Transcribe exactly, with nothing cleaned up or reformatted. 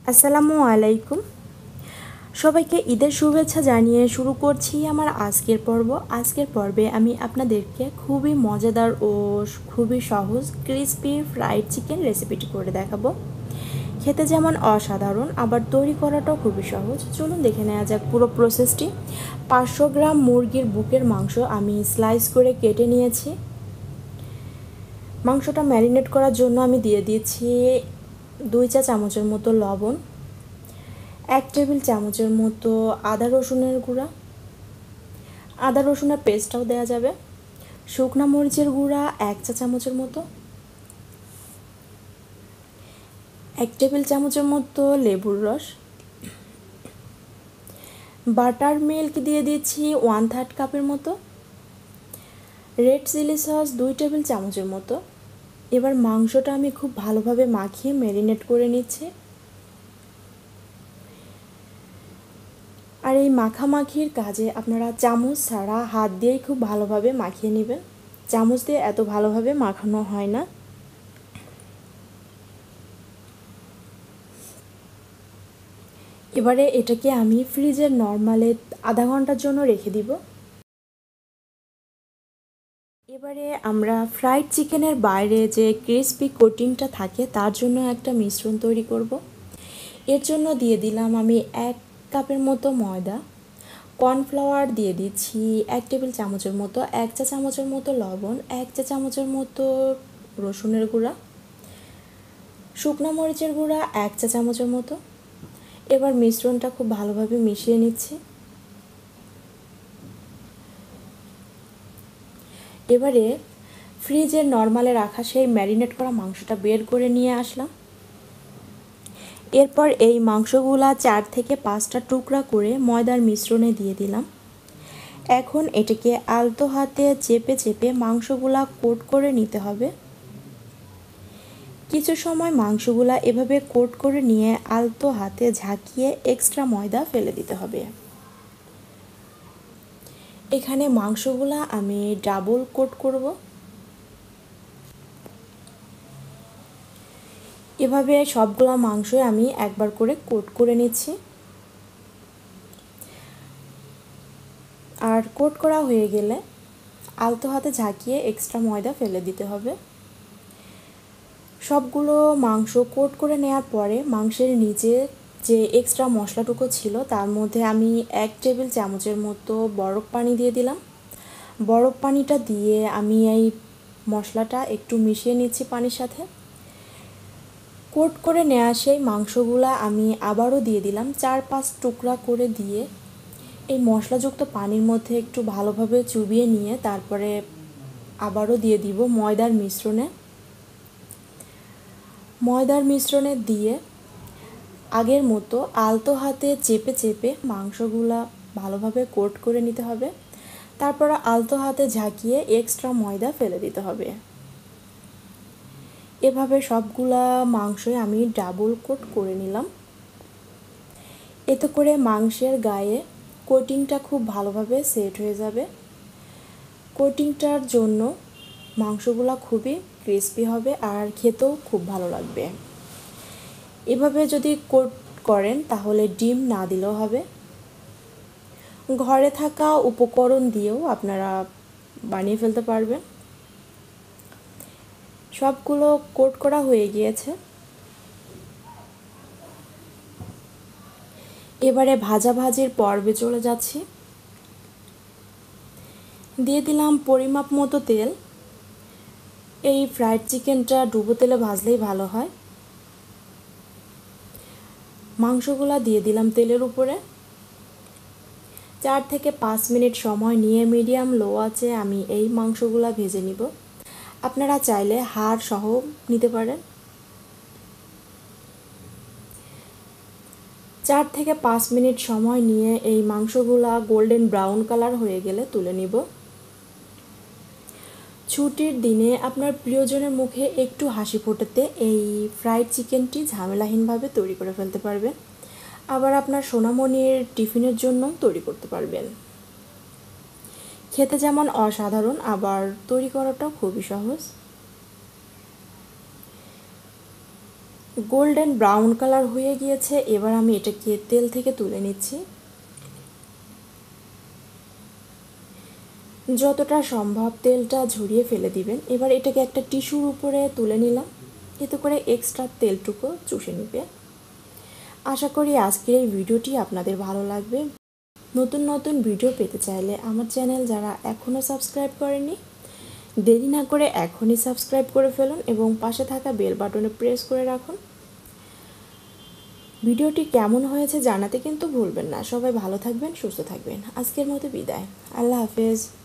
আসসালামু আলাইকুম। সবাইকে ঈদের শুভেচ্ছা জানিয়ে শুরু করছি আমার আজকের পর্ব। আজকের পর্বে আমি আপনাদেরকে খুবই মজাদার ও খুবই সহজ ক্রিসপি ফ্রাইড চিকেন রেসিপিটি করে দেখাবো। খেতে যেমন অসাধারণ, আবার তৈরি করাটাও খুবই সহজ। চলুন দেখে নেওয়া যাক পুরো প্রসেসটি। পাঁচশো গ্রাম মুরগির বুকের মাংস আমি স্লাইস করে কেটে নিয়েছি। মাংসটা ম্যারিনেট করার জন্য আমি দিয়ে দিয়েছি দুই চা চামচের মতো লবণ, এক টেবিল চামচের মতো আদা রসুনের গুঁড়া, আদা রসুনের পেস্টটাও দেওয়া যাবে, শুকনো মরিচের গুঁড়া এক চা চামচের মতো, এক টেবিল চামচের মতো লেবুর রস, বাটার মিল্ক দিয়ে দিচ্ছি ওয়ান থার্ড কাপের মতো, রেড চিলি সস দুই টেবিল চামচের মতো। এবার মাংসটা আমি খুব ভালোভাবে মাখিয়ে ম্যারিনেট করে নিচ্ছি। আর এই মাখামাখির কাজে আপনারা চামচ ছাড়া হাত দিয়েই খুব ভালোভাবে মাখিয়ে নেবেন। চামচ দিয়ে এত ভালোভাবে মাখানো হয় না। এবারে এটাকে আমি ফ্রিজের নর্মালে আধা ঘন্টার জন্য রেখে দিব। এবারে আমরা ফ্রাইড চিকেনের বাইরে যে ক্রিসপি কোটিংটা থাকে তার জন্য একটা মিশ্রণ তৈরি করব। এর জন্য দিয়ে দিলাম আমি এক কাপের মতো ময়দা, কর্নফ্লাওয়ার দিয়ে দিচ্ছি এক টেবিল চামচের মতো, এক চা চামচের মতো লবণ, এক চা চামচের মতো রসুনের গুঁড়া, শুকনো মরিচের গুঁড়া এক চা চামচের মতো। এবার মিশ্রণটা খুব ভালোভাবে মিশিয়ে নিচ্ছি। এবারে ফ্রিজের নর্মালে রাখা সেই ম্যারিনেট করা মাংসটা বের করে নিয়ে আসলাম। এরপর এই মাংসগুলা চার থেকে পাঁচটা টুকরা করে ময়দার মিশ্রণে দিয়ে দিলাম। এখন এটাকে আলতো হাতে চেপে চেপে মাংসগুলা কোট করে নিতে হবে। কিছু সময় মাংসগুলা এভাবে কোট করে নিয়ে আলতো হাতে ঝাঁকিয়ে এক্সট্রা ময়দা ফেলে দিতে হবে। এখানে মাংসগুলা আমি ডাবল কোট করব। এভাবে সবগুলো মাংসই আমি একবার করে কোট করে নিচ্ছি। আর কোট করা হয়ে গেলে আলতো হাতে ঝাঁকিয়ে এক্সট্রা ময়দা ফেলে দিতে হবে। সবগুলো মাংস কোট করে নেওয়ার পরে মাংসের নিচে যে এক্সট্রা মশলাটুকু ছিল তার মধ্যে আমি এক টেবিল চামচের মতো বরফ পানি দিয়ে দিলাম। বরফ পানিটা দিয়ে আমি এই মশলাটা একটু মিশিয়ে নিচ্ছি পানির সাথে। কোট করে নেওয়া সেই মাংসগুলা আমি আবারও দিয়ে দিলাম, চার পাঁচ টুকরা করে দিয়ে এই মশলাযুক্ত পানির মধ্যে একটু ভালোভাবে চুবিয়ে নিয়ে তারপরে আবারও দিয়ে দিব ময়দার মিশ্রণে। ময়দার মিশ্রণে দিয়ে আগের মতো আলতো হাতে চেপে চেপে মাংসগুলা ভালোভাবে কোট করে নিতে হবে। তারপর আলতো হাতে ঝাঁকিয়ে এক্সট্রা ময়দা ফেলে দিতে হবে। এভাবে সবগুলা মাংসই আমি ডাবল কোট করে নিলাম। এতে করে মাংসের গায়ে কোটিংটা খুব ভালোভাবে সেট হয়ে যাবে। কোটিংটার জন্য মাংসগুলা খুবই ক্রিসপি হবে আর খেতেও খুব ভালো লাগবে। এভাবে যদি কোট করেন তাহলে ডিম না দিলেও হবে। ঘরে থাকা উপকরণ দিয়েও আপনারা বানিয়ে ফেলতে পারবেন। সবগুলো কোট করা হয়ে গিয়েছে। এবারে ভাজাভাজির পর্বে চলে যাচ্ছি। দিয়ে দিলাম পরিমাপ মতো তেল। এই ফ্রাইড চিকেনটা ডুবো তেলে ভাজলেই ভালো হয়। মাংসগুলা দিয়ে দিলাম তেলের উপরে। চার থেকে পাঁচ মিনিট সময় নিয়ে মিডিয়াম লো আঁচে আমি এই মাংসগুলা ভেজে নিব। আপনারা চাইলে হাড় সহ নিতে পারেন। চার থেকে পাঁচ মিনিট সময় নিয়ে এই মাংসগুলা গোল্ডেন ব্রাউন কালার হয়ে গেলে তুলে নিব। ছুটির দিনে আপনার প্রিয়জনের মুখে একটু হাসি ফোটাতে এই ফ্রাইড চিকেনটি ঝামেলাহীনভাবে তৈরি করে ফেলতে পারবেন। আবার আপনার সোনামণির টিফিনের জন্য তৈরি করতে পারবেন। খেতে যেমন অসাধারণ, আবার তৈরি করাটাও খুবই সহজ। গোল্ডেন ব্রাউন কালার হয়ে গিয়েছে। এবার আমি এটাকে তেল থেকে তুলে নিচ্ছি। যতটা সম্ভব তেলটা ঝরিয়ে ফেলে দিবেন। এবার এটাকে একটা টিস্যুর উপরে তুলে নিলাম, এতে করে এক্সট্রা তেলটুকু চুষে নেবে। আশা করি আজকের এই ভিডিওটি আপনাদের ভালো লাগবে। নতুন নতুন ভিডিও পেতে চাইলে আমার চ্যানেল যারা এখনও সাবস্ক্রাইব করেনি, দেরি না করে এখনই সাবস্ক্রাইব করে ফেলুন এবং পাশে থাকা বেল বাটনে প্রেস করে রাখুন। ভিডিওটি কেমন হয়েছে জানাতে কিন্তু ভুলবেন না। সবাই ভালো থাকবেন, সুস্থ থাকবেন। আজকের মতো বিদায়। আল্লাহ হাফেজ।